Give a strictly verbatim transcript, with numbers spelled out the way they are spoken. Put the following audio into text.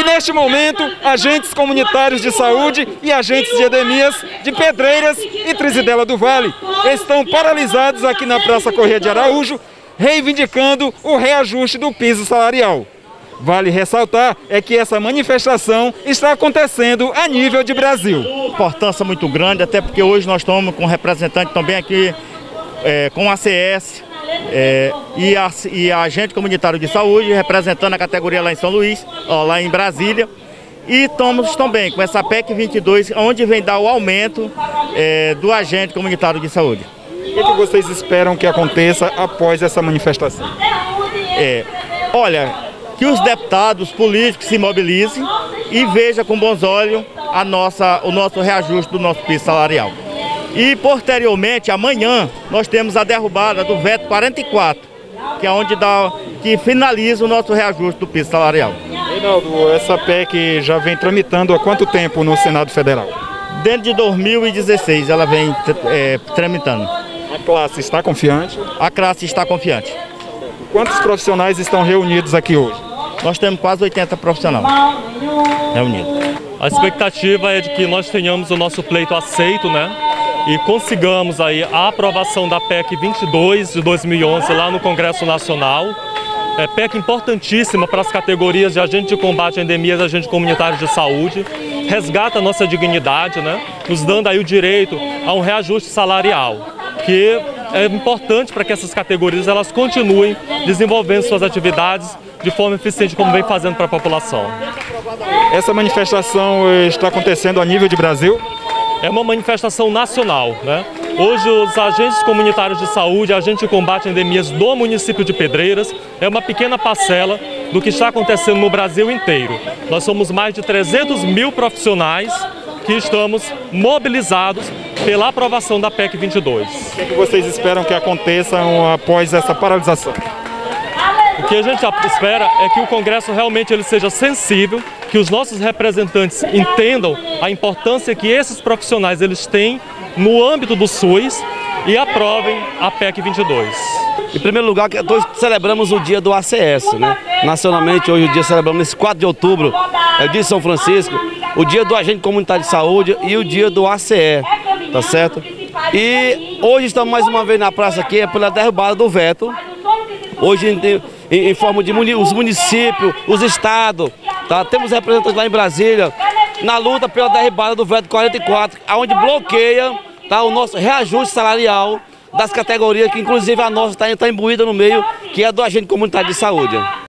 neste momento, agentes comunitários de saúde e agentes de endemias de Pedreiras e Trizidela do Vale estão paralisados aqui na Praça Corrêa de Araújo, reivindicando o reajuste do piso salarial. Vale ressaltar é que essa manifestação está acontecendo a nível de Brasil. Importância muito grande, até porque hoje nós estamos com representante também aqui, é, com a A C S é, e, a, e a agente comunitário de saúde, representando a categoria lá em São Luís, ó, lá em Brasília. E estamos também com essa P E C vinte e dois, onde vem dar o aumento é, do agente comunitário de saúde. O que, que vocês esperam que aconteça após essa manifestação? É, olha... que os deputados políticos se mobilizem e vejam com bons olhos a nossa, o nosso reajuste do nosso piso salarial. E, posteriormente, amanhã, nós temos a derrubada do veto quarenta e quatro, que é onde dá, que finaliza o nosso reajuste do piso salarial. Reinaldo, essa P E C já vem tramitando há quanto tempo no Senado Federal? Desde de dois mil e dezesseis ela vem é, tramitando. A classe está confiante? A classe está confiante. Quantos profissionais estão reunidos aqui hoje? Nós temos quase oitenta profissionais reunidos. A expectativa é de que nós tenhamos o nosso pleito aceito, né? E consigamos aí a aprovação da P E C vinte e dois de dois mil e onze lá no Congresso Nacional. É P E C importantíssima para as categorias de agente de combate a endemias e agente comunitário de saúde. Resgata a nossa dignidade, né? Nos dando aí o direito a um reajuste salarial, que é importante para que essas categorias elas continuem desenvolvendo suas atividades de forma eficiente, como vem fazendo para a população. Essa manifestação está acontecendo a nível de Brasil? É uma manifestação nacional, né? Hoje os agentes comunitários de saúde, agentes de combate a endemias do município de Pedreiras, é uma pequena parcela do que está acontecendo no Brasil inteiro. Nós somos mais de trezentos mil profissionais que estamos mobilizados pela aprovação da P E C vinte e dois. O que, é que vocês esperam que aconteça após essa paralisação? O que a gente espera é que o Congresso realmente ele seja sensível, que os nossos representantes entendam a importância que esses profissionais eles têm no âmbito do SUS e aprovem a P E C vinte e dois. Em primeiro lugar, todos celebramos o dia do A C S, né? Nacionalmente, hoje o dia celebramos nesse quatro de outubro, é o dia de São Francisco, o dia do agente comunitário de saúde e o dia do A C E, tá certo? E hoje estamos mais uma vez na praça aqui, é pela derrubada do veto. Hoje em, em, em forma de muni, os municípios, os estados, tá? Temos representantes lá em Brasília, na luta pela derrubada do veto quarenta e quatro, onde bloqueia, tá, o nosso reajuste salarial das categorias, que inclusive a nossa está tá imbuída no meio, que é do agente comunitário de saúde.